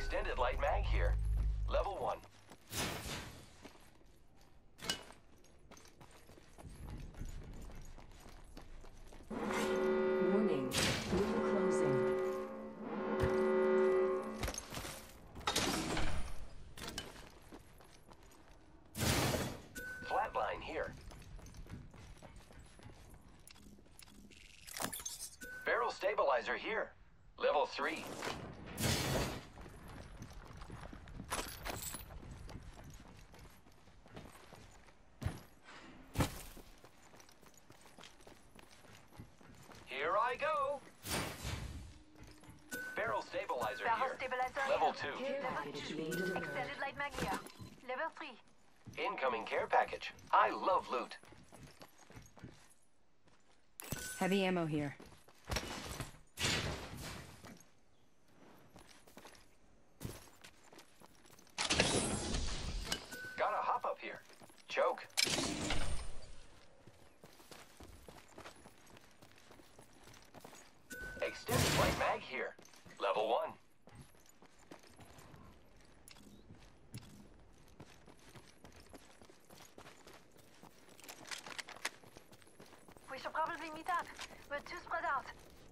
extended light mag here. Level 1. Warning, room closing. Flatline here. Barrel stabilizer here. Level 3. Here I go. Barrel stabilizer here. Level 2. Care package being delivered. Extended light mag here. Level 3. Incoming care package. I love loot. Heavy ammo here. Gotta hop up here. Choke. Extended light mag here. Level 1. We should probably meet up. We're too spread out.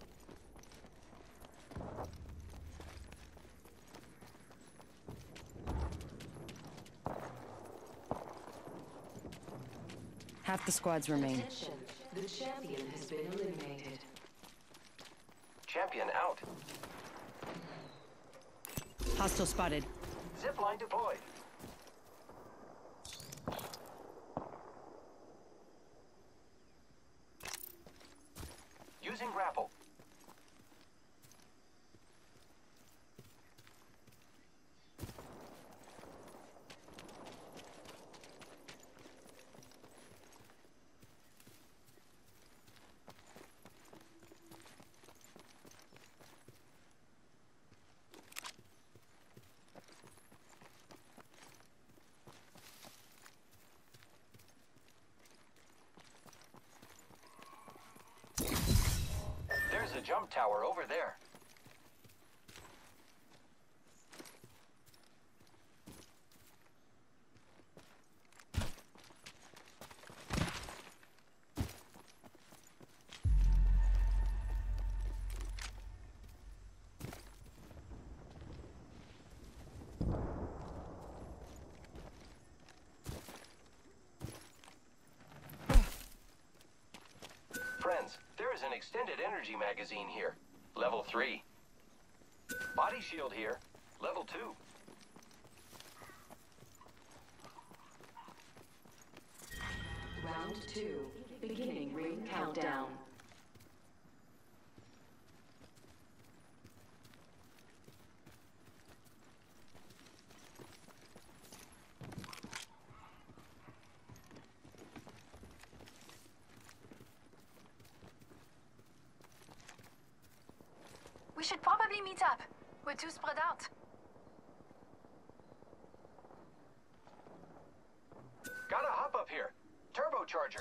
Half the squads remain. Attention, the champion has been eliminated. Champion out. Hostile spotted. Zipline deployed. Using grapple. There's a jump tower over there. Friends, there is an extended energy magazine here. Level 3. Body shield here. Level 2. Round 2, beginning ring countdown. We should probably meet up. We're too spread out. Gotta hop up here. Turbocharger.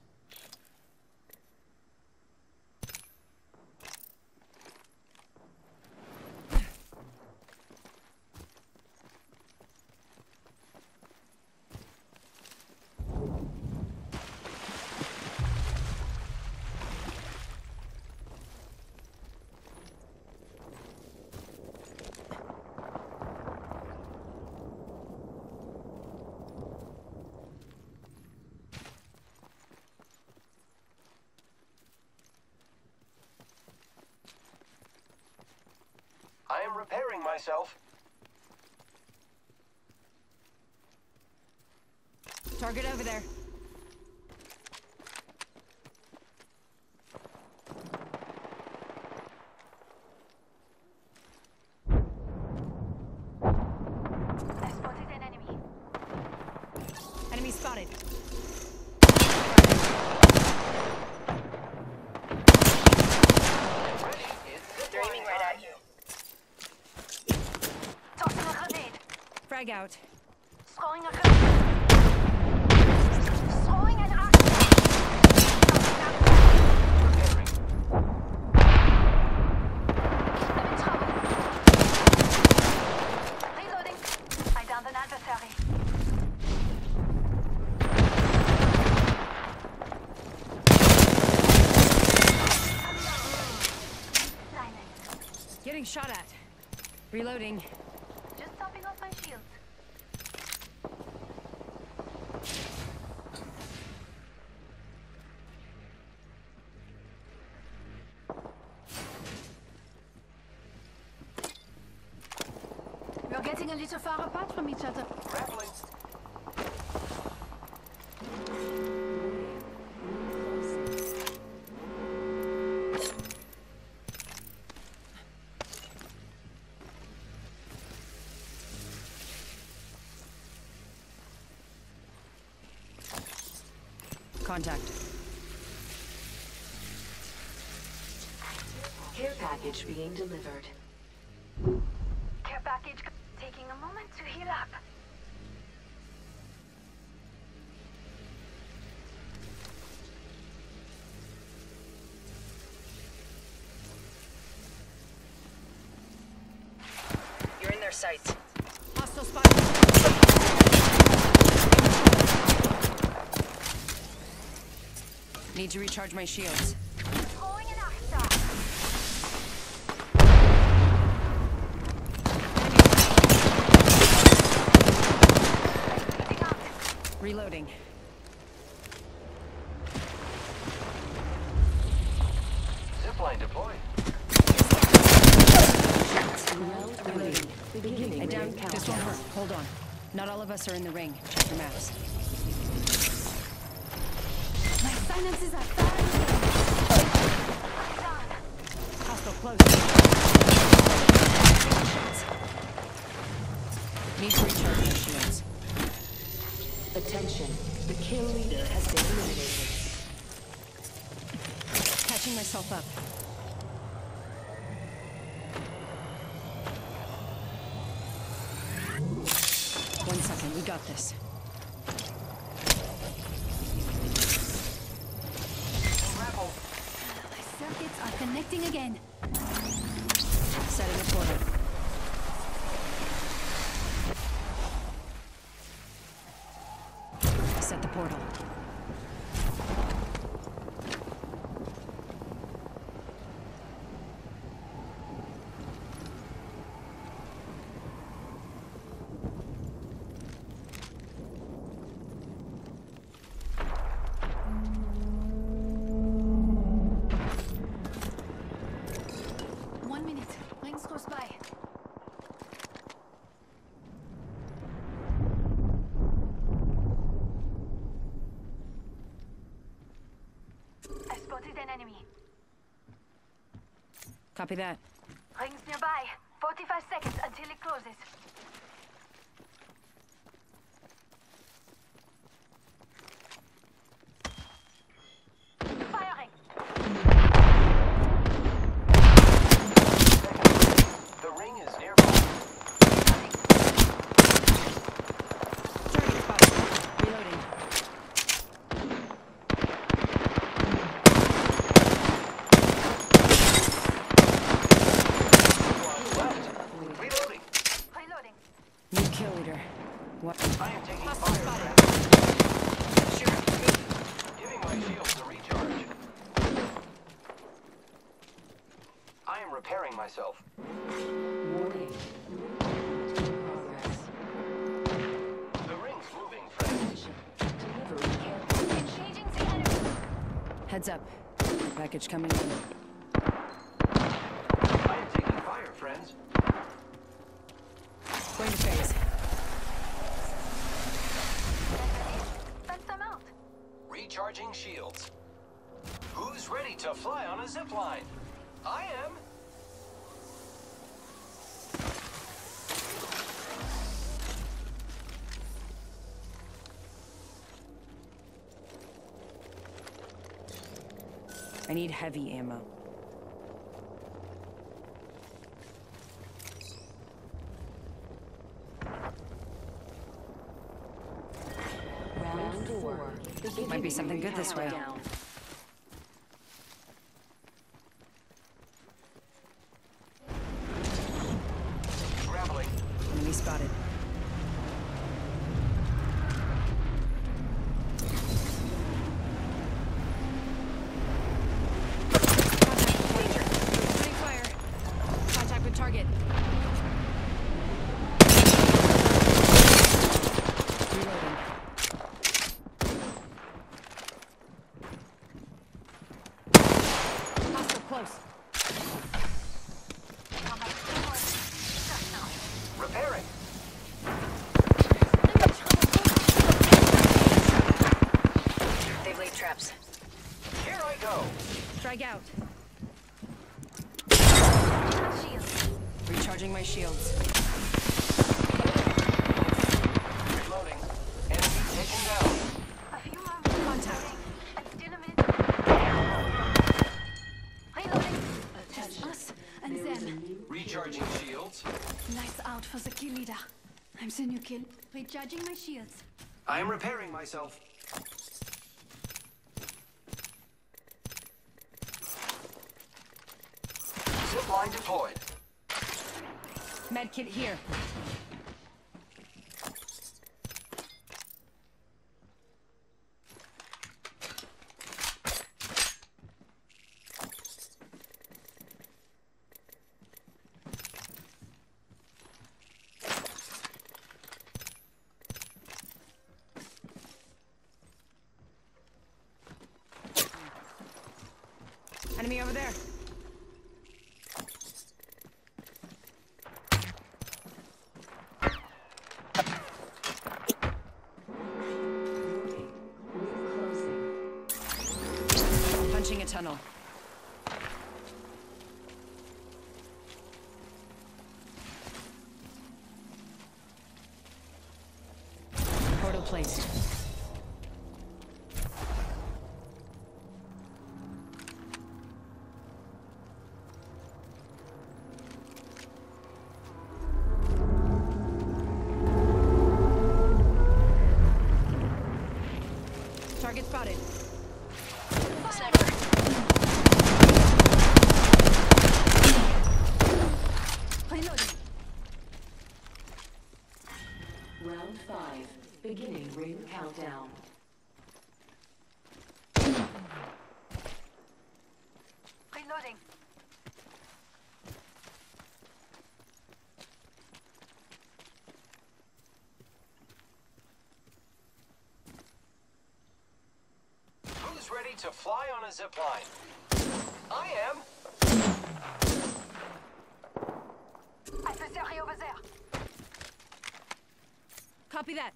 I am repairing myself. Target over there. I spotted an enemy. Enemy spotted. Ready is They're aiming right at you. Tossing a grenade. Frag out. Throwing a grenade. Throwing an arc. repairing. I'm in trouble. Getting shot at. Reloading. Just topping off my shields. We're getting a little far apart from each other. Grappling. Contact. Care package being delivered. Care package taking a moment to heal up. You're in their sights. Hostile spotted. Need to recharge my shields. Throwing an Achsar. Moving out. Reloading. Zipline deployed. Reloading. Beginning I down. ring This won't countdown. hurt. Hold on. Not all of us are in the ring. Check your maps. My silences are far. Hostile close. Need to recharge my shields. Attention. The kill leader has been eliminated. Catching myself up. One second, we got this. Grapple. My circuits are connecting again. Setting a portal. Set the portal. Rings close by. I spotted an enemy. Copy that. Rings nearby. 45 seconds until it closes. Firing. The ring is nearby. Target spotted. Reloading. Left. Reloading. Reloading. New kill leader. What? I am taking Hostile fire. spotted. Sure. Giving my shields a recharge. I am repairing myself. Warning. Progress. The ring's moving, friends. Delivery care. Engaging the enemy. Heads up. Package coming in. I am taking fire, friends. Going to phase. Fence them out. Recharging shields. Who's ready to fly on a zipline? I am. I need heavy ammo. Round 4. Might be something good this way. Countdown. Grappling. Enemy spotted. Contact with Ranger. Opening fire. Contact with target. Reloading. Hostile close. Repairing. They've laid traps. Here I go. Strike out. Shield. Recharging my shields. Reloading. Enemy taken down. A few moments. Contact. Still a minute. Reloading. Just us and them. Recharging shields. Lights out for the kill leader. I'm the new kill. Recharging my shields. I am repairing myself. Zipline deployed. Medkit here. Enemy over there. Punching a tunnel. Portal placed. Target spotted. Reloading. Round 5. Beginning ring countdown. Reloading. Who's ready to fly on a zipline? I am. Adversary over there. Copy that.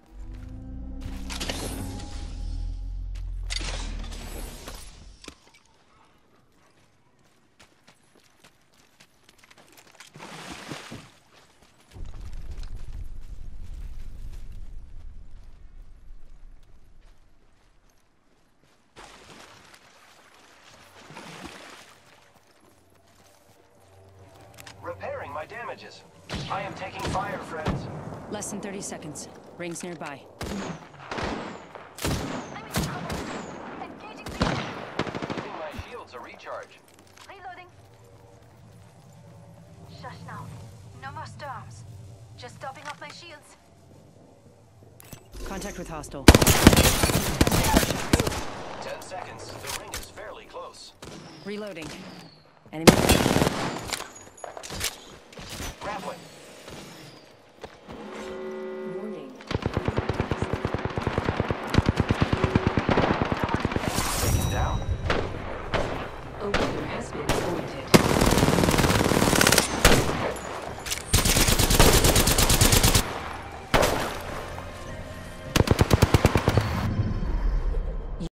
Repairing my damages. I am taking fire, friends. Less than 30 seconds. Rings nearby. I'm in trouble. Engaging the enemy. Giving my shields a recharge. Reloading. Shush now. No more storms. Just topping off my shields. Contact with hostile. 10 seconds. The ring is fairly close. Reloading. Enemy. Grappling. Warning. Taken down. A winner has been appointed.